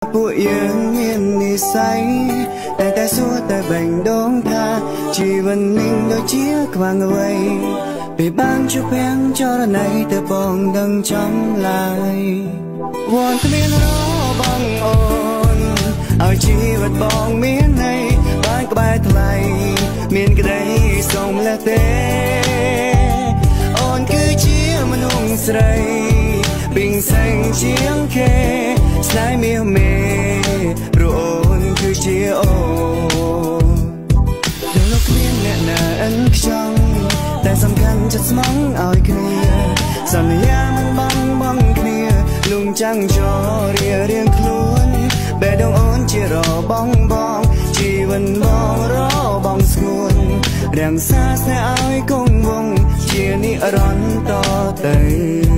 ពួកយើងមាននិស្ស័យតែសួរតែបែងដងថាជីវិតនឹងដូចជាខ្វាំងអ្វីពេលបានជួបពាំងចរណៃទៅបងដឹងចំឡើយវ៉ាន់គ្មានរបងអូនឲ្យជីវិតបងមានន័យបានក្បែរថ្លៃមានក្តីសុំលែទេអូនគឺជាមនុស្សស្រីពីងសែងជាងគេស្នេហ៍មាសមេព្រោះអូនគឺជាអូនលោកគ្មានអ្នកណាអិនខ្ចង់តែសំខាន់ចិត្តស្មងឲ្យគ្នាសន្យាមិនបងគ្នាលងចាំងចរៀងខ្លួនបែដងអូនជារបងជីវិតបងរបងស្ងួនរាំងសាស្នេហ៍ឲ្យគង់វង្សជានិរន្តរ៍តទៅ